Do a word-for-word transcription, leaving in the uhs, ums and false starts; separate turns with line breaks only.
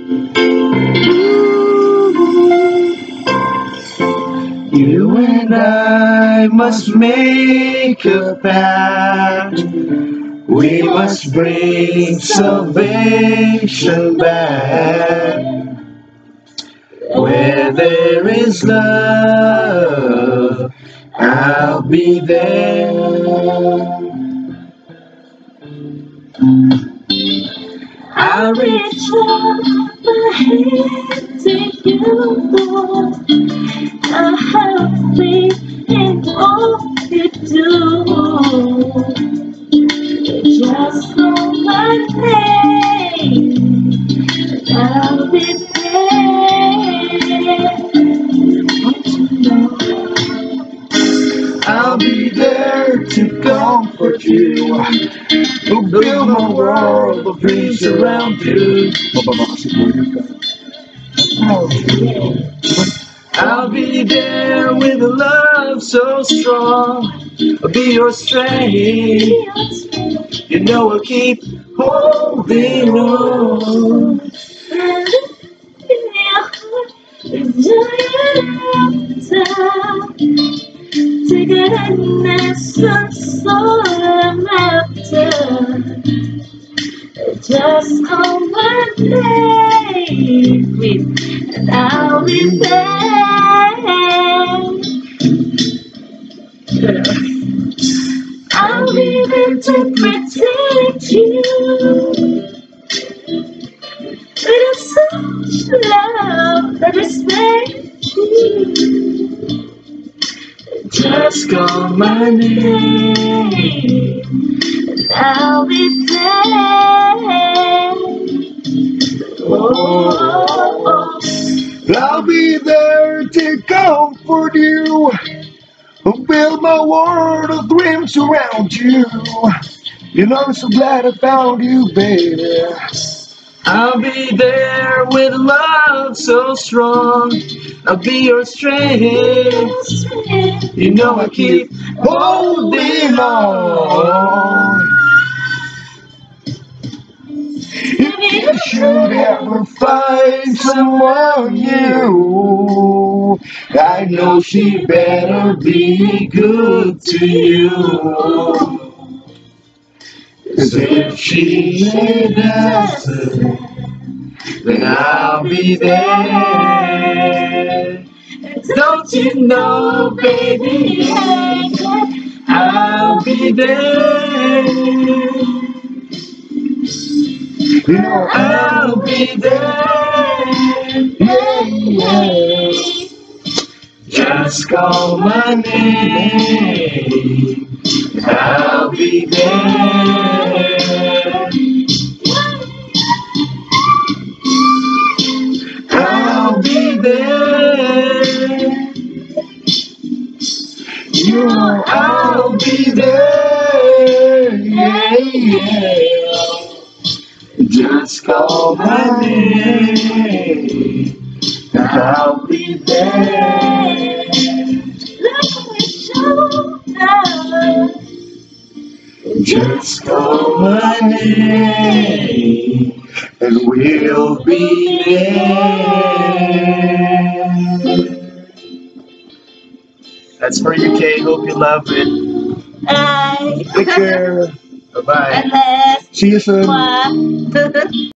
You and I must make a pact. We must bring salvation back. Where there is love, I'll be there.
I'll reach out my hand to you, Lord. I'll have faith in all you do. Just call my name, and I'll be there. Want to know?
I'll be there to comfort you, to build my world of dreams around you. I'll be there with a love so strong. I'll be your strength. You know I'll keep holding on.
Take it in essence, all I'm after. Just call my name, and I'll be there. I'll be there to protect you. With such love and respect you. Just call my name, and I'll be there. Oh, oh, oh.
I'll be there to comfort you, build my world of dreams around you. You know I'm so glad I found you, baby. I'll be there with love so strong. I'll be your strength. You know I keep holding on. If you should ever find someone new, I know she better be good to you. 'Cause if she doesn't, then I'll be there. Don't you know, baby, I'll be there. You know I'll be there. Yeah, yeah. Just call my name, I'll be there. I'll be there. You know I'll be there. Yeah, yeah. Just call my name, I'll be there.
Look me shoulder.
Just call my name, and we'll be there. That's for you, Kay. Hope you love it.
Bye.
Take care. Bye-bye.
Unless
See you soon.